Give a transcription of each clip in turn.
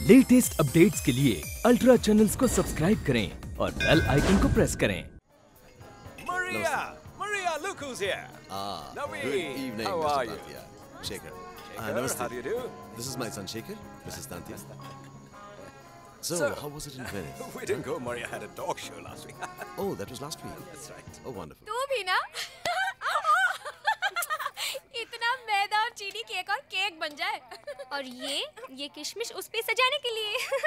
Latest updates के लिए ultra channels को सब्सक्राइब करें और बेल आइकन को प्रेस करें। Maria, look who's here. Naveen, good evening, how Mr. are you? Tantia. Shekhar. Namaste. How do you do? This is my son Shekhar, Mrs. Tantia. So, how was it in Venice? We didn't go. Maria had a dog show last week. Oh, that was last week. That's right. Oh, wonderful. तू भी ना इतना मैदा और चीनी cake और cake बन जाए। और ये किशमिश उस पे सजाने के लिए।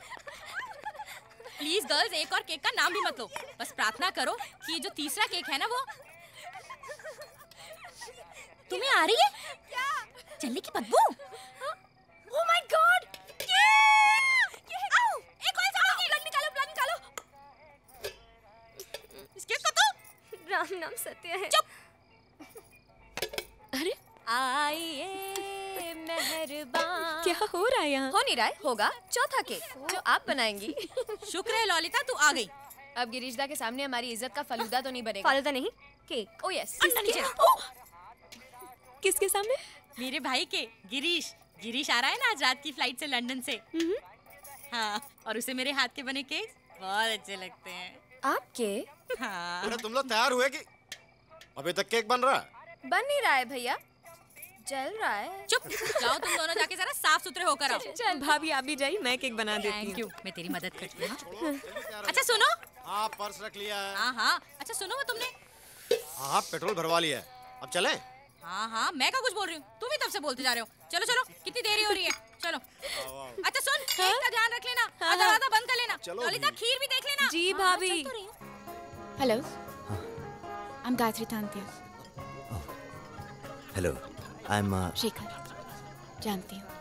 प्लीज गर्ल्स, एक और केक का नाम भी मत लो। बस प्रार्थना करो कि ये जो तीसरा केक है ना वो तुम्हें आ रही है क्या? जल्दी की बदबू। Oh my God! एक और सामान प्लग निकालो। इस केक को तो राम नाम सत्य है। चुप। अरे आइए मेहरबान। क्या हो रहा है यहाँ? हो नहीं रहा है, होगा चौथा केक जो आप बनाएंगी। शुक्र है ललिता तू आ गई। अब गिरीशदा के सामने हमारी इज्जत का फलूदा तो नहीं बनेगा। फलूदा नहीं, केक। Oh yes. किसके सामने? मेरे भाई के गिरीश आ रहा है ना आज रात की फ्लाइट से लंदन से। हाँ, और उसे मेरे हाथ के बने केक बहुत अच्छे लगते हैं। आपके? हाँ। अरे तुम लोग तैयार हुए कि अभी तक केक बन रहा है? बन नहीं रहा है भैया, जल रहा है। चुप, जाओ तुम दोनों जाके जरा साफ सुथरे होकर आओ। चल भाभी आप भी जाइए, मैं केक बना देती हूँ। थैंक यू, मैं तेरी मदद करती हूँ। अच्छा सुनो। हाँ, पर्स रख लिया है। हाँ, अच्छा सुनो तुमने। हाँ, पेट्रोल भरवा लिया है, अब चलें? हाँ, मैं क्या कुछ बोल रही हूँ, तुम ही तब से बोलते जा रहे हो। चलो, कितनी देरी हो रही है, चलो। अच्छा सुन, केक का ध्यान रख लेना, दरवाजा बंद कर लेना। ललिता खीर भी देख लेना। जी भाभी। Hello, I am Gayatri Tantia. Hello, I am Shekhar, जानती हूँ।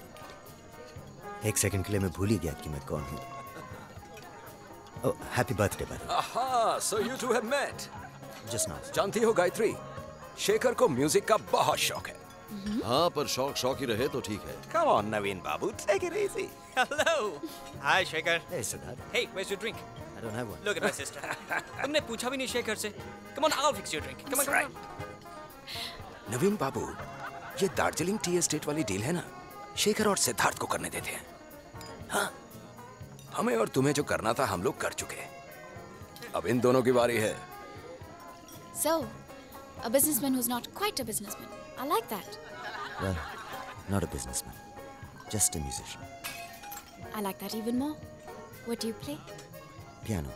एक सेकंड के लिए मैं भूल ही गया कि मैं कौन हूँ। Oh, happy birthday bye. Aha, so you two have met. Just now. जानती हो गायत्री, शेखर को म्यूजिक का बहुत शौक है। हाँ, पर शौक ही रहे तो ठीक है। Come on, Naveen Babu, take it easy. Hello. Hi, Shekhar. Hey, Siddharth. Hey, where's your drink? I don't have one. Look at my sister. तुमने पूछा भी नहीं शेखर से। Come on, I'll fix your drink. Come on. Naveen Babu, ये Darjeeling tea estate वाली deal है ना, शेखर और सिद्धार्थ को करने देते हैं। हाँ, हमें और तुम्हें जो करना था हम लोग कर चुके हैं। अब इन दोनों की बारी है। So, a businessman who's not quite a businessman. I like that. Well, not a businessman, just a musician. I like that even more. What do you play? Piano.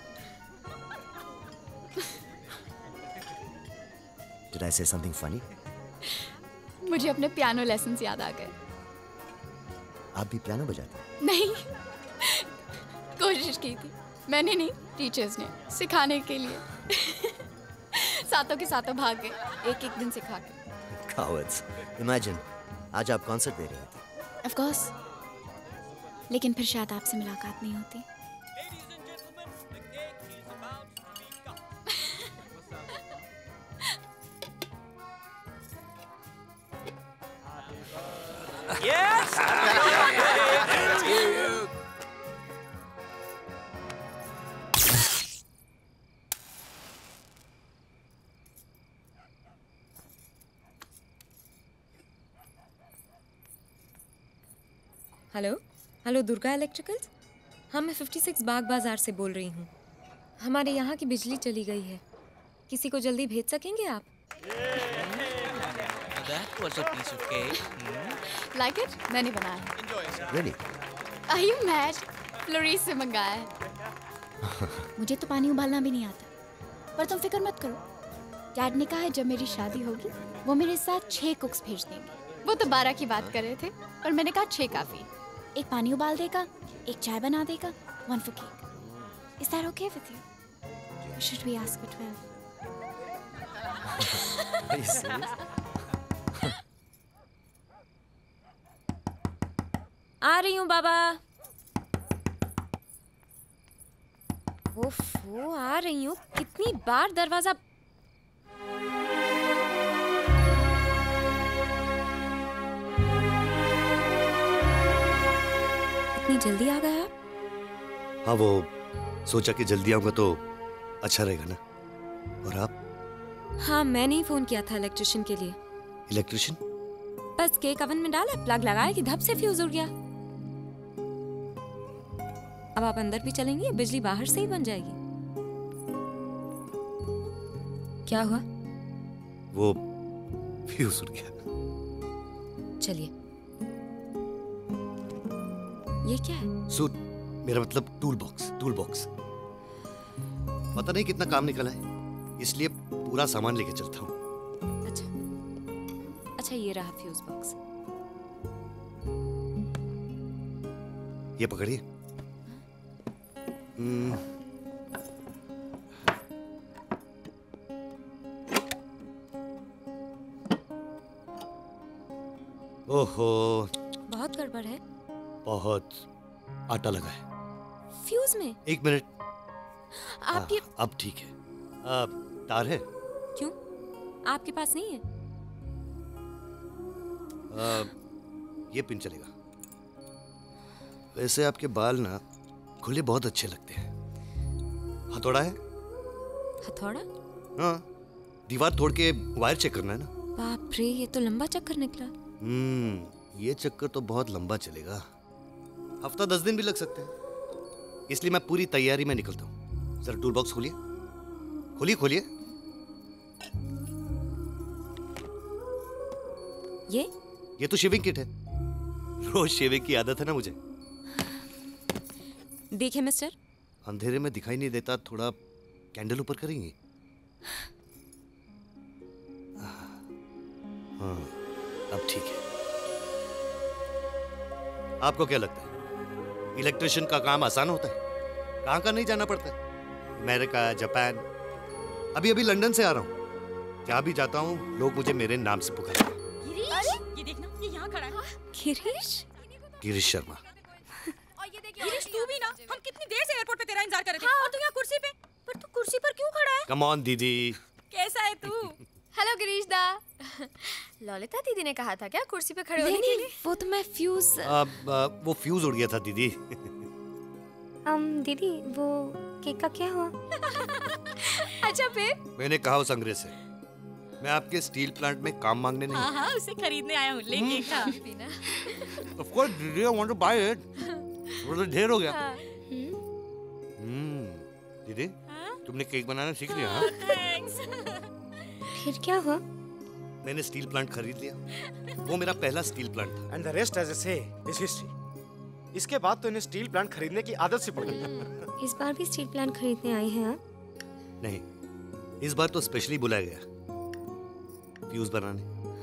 Did I say something funny? मुझे अपने piano lessons याद आ गए। आप भी piano बजाते हैं? नहीं, कोशिश की थी। मैंने नहीं, टीचर्स ने सिखाने के लिए। सातों के सातों भाग गए, एक दिन सिखा के। Cowards. Imagine, आज आप कॉन्सर्ट दे रहे थे। Of course. लेकिन फिर शायद आपसे मुलाकात नहीं होती। Yes. Hello Durga electricals. हाँ, मैं 56 बाग बाजार से बोल रही हूँ। हमारे यहाँ की बिजली चली गई है, किसी को जल्दी भेज सकेंगे आप? That was a piece of cake. Like it? मैंने बनाया है। Really? Are you mad? फ्लोरिस से मंगाया है। मुझे तो पानी उबालना भी नहीं आता, पर तुम फिक्र मत करो। डैड ने कहा है जब मेरी शादी होगी वो मेरे साथ 6 कुक्स भेज देंगे। वो तो 12 की बात कर रहे थे, पर मैंने कहा 6 काफी। एक पानी उबाल देगा, एक चाय बना देगा, 1 for cake. Is that okay with you? Or should we ask for 12? Are you serious? आ रही हूँ बाबा। ओफो, आ रही हूँ। कितनी बार दरवाजा। इतनी जल्दी आ गए आप? हाँ, वो सोचा कि जल्दी आऊंगा तो अच्छा रहेगा ना। और आप? हाँ, मैंने ही फोन किया था इलेक्ट्रिशियन के लिए। इलेक्ट्रिशियन? बस केक ओवन में डाला, प्लग लगाया कि धप से फ्यूज उड़ गया। अब आप अंदर भी चलेंगे या बिजली बाहर से ही बन जाएगी? क्या हुआ? वो फ्यूज उड़ गया। चलिए। ये क्या है? सूट, मेरा मतलब टूल बॉक्स। पता नहीं कितना काम निकला है, इसलिए पूरा सामान लेके चलता हूँ। अच्छा ये रहा फ्यूज बॉक्स। ये पकड़िए। ओहो, बहुत गड़बड़ है। बहुत आटा लगा है फ्यूज में। 1 मिनट। आप ये अब ठीक है। तार है? क्यों? आपके पास नहीं है? ये पिन चलेगा। वैसे आपके बाल ना खुले बहुत अच्छे लगते हैं। हथौड़ा है? हथौड़ा? हाँ, दीवार तोड़ के वायर चेक करना है ना। बाप रे, ये तो लंबा चक्कर निकला। ये चक्कर तो बहुत लंबा चलेगा, हफ्ता 10 दिन भी लग सकते हैं, इसलिए मैं पूरी तैयारी में निकलता हूँ। जरा टूल बॉक्स खोलिए। ये तो शेविंग किट है। रोज शेविंग की आदत है ना मुझे। देखिए मिस्टर, अंधेरे में दिखाई नहीं देता, थोड़ा कैंडल ऊपर करेंगे? हाँ, अब ठीक है। आपको क्या लगता है इलेक्ट्रिशियन का काम आसान होता है? कहाँ का नहीं जाना पड़ता है। अमेरिका, जापान, अभी लंदन से आ रहा हूँ। जहाँ भी जाता हूँ लोग मुझे मेरे नाम से पुकारते हैं। ये देखना, ये यहाँ खड़ा है। गिरीश शर्मा। गिरीश, तू भी ना, हम कितनी देर से एयरपोर्ट पे तेरा इंतजार कर रहे थे। और तू यहाँ कुर्सी पे। पर तू कुर्सी पर क्यों खड़ा है? कम ऑन दीदी। कैसा है तू? हेलो गिरीश दा। ललिता दीदी ने कहा था क्या कुर्सी पे खड़े होने के लिए? वो तो मैं फ्यूज। वो फ्यूज उड़ गया था दीदी। दीदी वो केक का क्या हुआ? अच्छा फिर? मैंने कहा उस अंग्रेज से, मैं आपके स्टील प्लांट में काम मांगने नहीं। हाँ, उसे खरीदने आया हूँ। ले केक खा। Of course, did you want to buy it? वो तो ढेर हो गया। दीदी, तुमने केक बनाना सीख लिया? हाँ? थैंक्स। फिर क्या हुआ? मैंने स्टील प्लांट खरीद लिया। वो मेरा पहला स्टील प्लांट था। And the rest as a say is history. इसके बाद तो इन्हें स्टील प्लांट खरीदने की आदत सी पड़ गई। इस बार भी स्टील प्लांट खरीदने आए हैं आप? नहीं, इस बार तो स्पेशली बुलाया गया फ्यूज बनाने।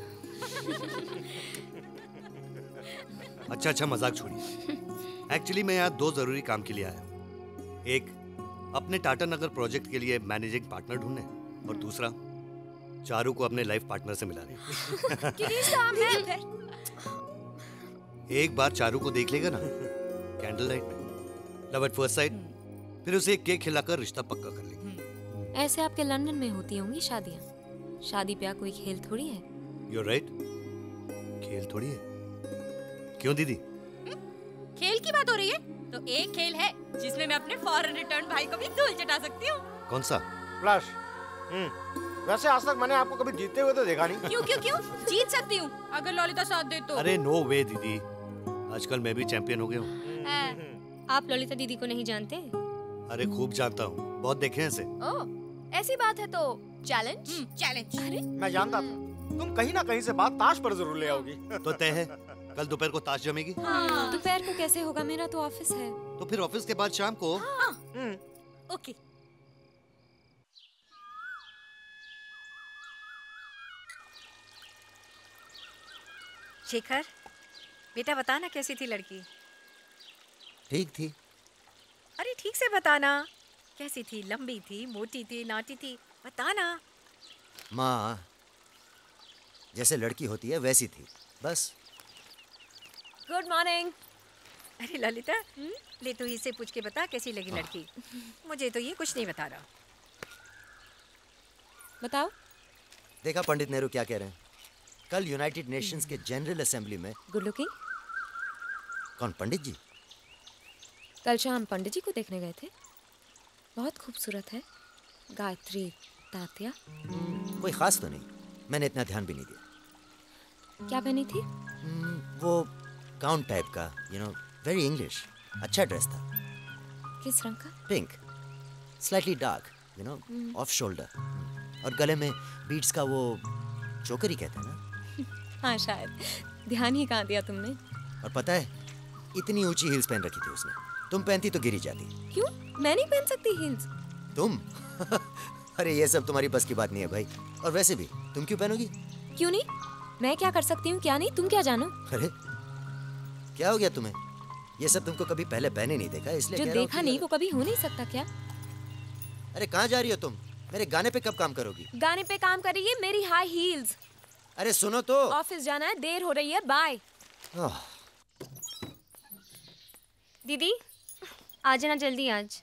अच्छा मजाक छोड़िए। एक्चुअली मैं यहाँ 2 जरूरी काम के लिए आया। एक, अपने टाटा नगर प्रोजेक्ट के लिए मैनेजिंग पार्टनर ढूंढने, और दूसरा, चारू को अपने लाइफ पार्टनर से मिलाने। एक बार चारू को देख लेगा ना कैंडल लाइट में, लव एट फर्स्ट साइट, फिर उसे एक केक खिलाकर रिश्ता पक्का कर लेंगे। ऐसे आपके लंदन में होती होंगी शादियाँ। शादी ब्याह कोई खेल थोड़ी है। You're right, खेल थोड़ी है। क्यों दीदी? खेल की बात हो रही है तो एक खेल है जिसमें मैं अपने फॉरेन रिटर्न भाई को भी धूल चटा सकती हूँ। कौन सा? फ्लैश। वैसे आज तक मैंने आपको कभी जीतते हुए तो देखा नहीं। क्यों जीत सकती हूँ अगर ललिता साथ दे तो। अरे नो वे दीदी, आजकल मैं भी चैंपियन हो गया हूँ। आप ललिता दीदी को नहीं जानते? अरे खूब जानता हूँ, बहुत देखे हैं इसे। ओह, ऐसी बात है तो चैलेंज। अरे मैं जानता था तुम कहीं ना कहीं से बात ताश पर जरूर ले आओगी। तो तय है, कल दोपहर को ताश जमेगी। दोपहर को कैसे होगा, मेरा तो ऑफिस है। तो फिर ऑफिस के बाद शाम को। ओके। शेखर, बेटा बताना कैसी थी लड़की? ठीक थी। अरे ठीक से बताना, कैसी थी? लंबी थी, मोटी थी, नाटी थी? बताना। माँ, जैसे लड़की होती है वैसी थी, बस। Good morning. अरे ललिता, ले तू इससे पूछ के बता कैसी लगी लड़की। मुझे तो ये कुछ नहीं बता रहा। बताओ। देखा पंडित नेहरू क्या कह रहे हैं? कल यूनाइटेड नेशंस के जनरल असेंबली में। Good looking. कौन, पंडित जी? कल शाम पंडित जी को देखने गए थे, बहुत खूबसूरत है। गायत्री तात्या। कोई खास तो नहीं, मैंने इतना ध्यान भी नहीं दिया। क्या पहनी थी? वो गाउन टाइप का, यू नो, वेरी इंग्लिश। अच्छा ड्रेस था। किस रंग का? Pink, slightly dark, you know, off shoulder, और गले में बीड्स का वो चोकर ही कहते हैं ना? हाँ शायद, ध्यान ही कहाँ दिया तुमने। और पता है, इतनी ऊंची हील्स पहन रखी थी उसने, तुम पहनती तो गिरी जाती। क्यों? मैं नहीं पहन सकती हील्स। तुम? अरे ये सब तुम्हारी बस की बात नहीं है भाई। और वैसे भी तुम क्यों पहनोगी? क्यों नहीं? मैं क्या कर सकती हूँ क्या नहीं, तुम क्या जानो? अरे क्या हो गया तुम्हें? ये सब तुमको कभी पहले पहने नहीं देखा, इसलिए जो कह रहा हूं देखा कि- नहीं वो कभी हो नहीं सकता क्या? अरे कहाँ जा रही हो तुम? मेरे गाने पे कब काम करोगी? गाने पे काम कर रही है मेरी हाई हील्स। अरे सुनो तो। ऑफिस जाना है, देर हो रही है, बाय। दीदी आ जाना जल्दी आज।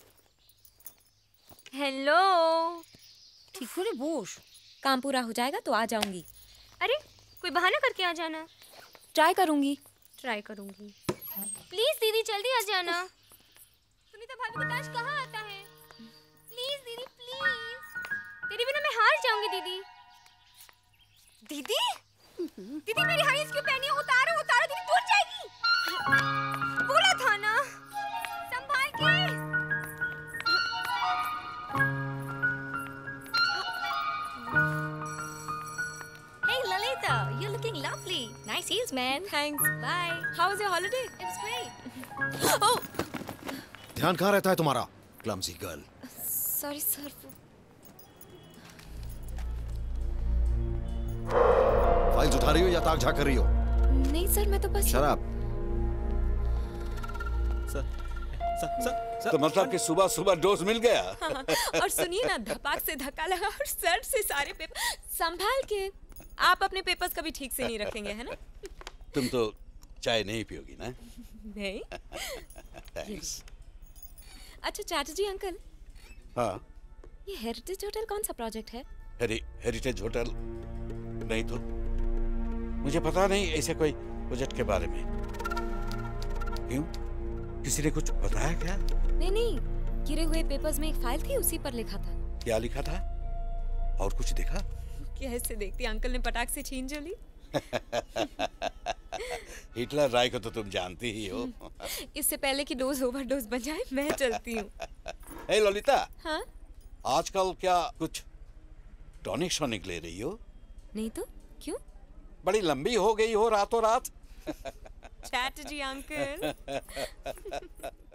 हेलो। ठीक हो रे बोश, काम पूरा हो जाएगा तो आ जाऊंगी। अरे कोई बहाना करके आ जाना। ट्राई करूंगी। ट्राई करूंगी। प्लीज दीदी जल्दी आ जाना। सुनीता भाभी को ताश कहाँ आता है? प्लीज दीदी प्लीज। तेरे बिना मैं हार जाऊंगी दीदी। दीदी दीदी मेरी हाई हील्स क्यों पहनी है? उतारो उतारो दीदी, टूट जाएगी। बोला था ना, संभाल के। Hey Lalita, you're looking lovely. Nice heels, man. Thanks. Bye. How was your holiday? It was great. Oh, ध्यान कहाँ रहता है तुम्हारा, clumsy girl? sorry sir. Files उठा रही हो या ताक झाक कर रही हो? नहीं सर, मैं तो बस शराब। तो मतलब कि सुबह सुबह डोज मिल गया। हाँ, और सुनिए ना, धपाक से धक्का लगा और सर से सारे पेपर संभाल के। आप अपने पेपर्स कभी ठीक से नहीं रखेंगे, है ना? तुम तो चाय नहीं पियोगी ना? नहीं। थैंक्स। अच्छा चैटर्जी अंकल, हाँ, ये हेरिटेज होटल कौन सा प्रोजेक्ट है? हेरिटेज होटल नहीं तो मुझे पता नहीं ऐसे कोई प्रोजेक्ट के बारे में। क्यों, किसी ने कुछ बताया क्या? नहीं नहीं, गिरे हुए पेपर्स में एक फाइल थी, उसी पर लिखा था। क्या लिखा था? और कुछ देखा? कैसे देखती, अंकल ने पटाख से छीन जो ली। हिटलर राय को तो तुम जानती ही हो। इससे पहले कि डोज ओवरडोज बन जाए, मैं चलती हूँ। हे ललिता। हाँ? आजकल क्या कुछ टॉनिक शॉनिक ले रही हो? नहीं तो क्यों? बड़ी लंबी हो गई हो रातों रात। चैटर्जी अंकल।